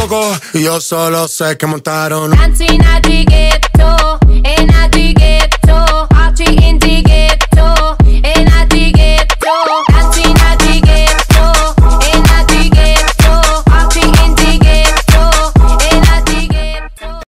poco. Io solo sé che montaron. Dancing at the gate.